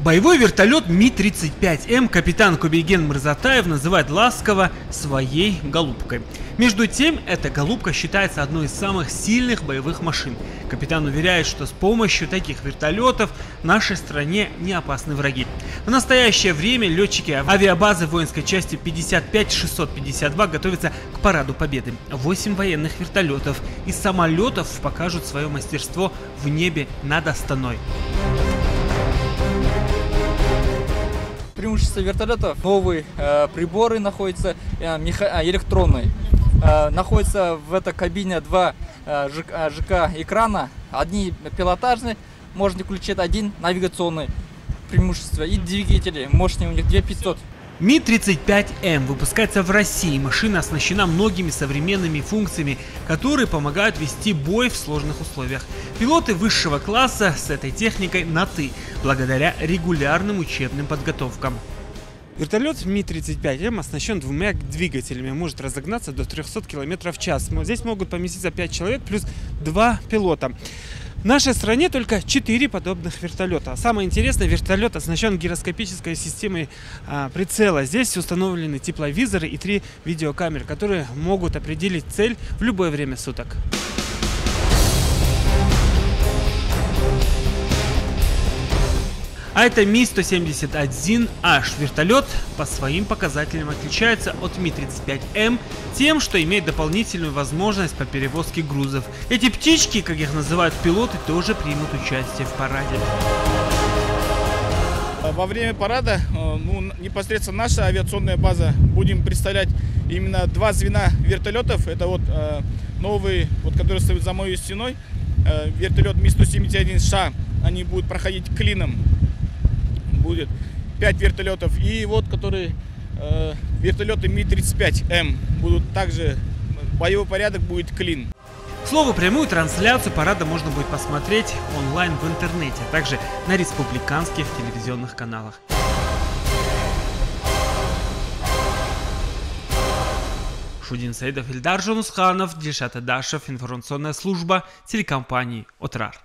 Боевой вертолет Ми-35М капитан Кубейген Мырзатаев называет ласково своей голубкой. Между тем, эта голубка считается одной из самых сильных боевых машин. Капитан уверяет, что с помощью таких вертолетов нашей стране не опасны враги. В настоящее время летчики авиабазы воинской части 55-652 готовятся к параду Победы. 8 военных вертолетов из самолетов покажут свое мастерство в небе над Астаной. Преимущество вертолетов: новые приборы находятся, электронные. Находится в этой кабине два ЖК экрана, одни пилотажные, можно включить, один навигационный преимущество, и двигатели мощные у них 2500. Ми-35М выпускается в России. Машина оснащена многими современными функциями, которые помогают вести бой в сложных условиях. Пилоты высшего класса с этой техникой на «ты», благодаря регулярным учебным подготовкам. Вертолет Ми-35М оснащен двумя двигателями, может разогнаться до 300 км в час. Здесь могут поместиться 5 человек плюс 2 пилота. В нашей стране только 4 подобных вертолета. Самое интересное, вертолет оснащен гироскопической системой прицела. Здесь установлены тепловизоры и 3 видеокамеры, которые могут определить цель в любое время суток. А это Ми-171H. Вертолет по своим показателям отличается от Ми-35М тем, что имеет дополнительную возможность по перевозке грузов. Эти птички, как их называют пилоты, тоже примут участие в параде. Во время парада непосредственно наша авиационная база будем представлять именно 2 звена вертолетов. Это новый, который стоит за моей стеной, вертолет Ми-171Ш. Они будут проходить клином. Будет 5 вертолетов. И которые вертолеты Ми-35М будут также, боевой порядок будет клин. К слову, прямую трансляцию парада можно будет посмотреть онлайн в интернете, а также на республиканских телевизионных каналах. Шудин Саидов, Ильдар Жонусханов, Дильшат Адашев, информационная служба телекомпании ОТРАР.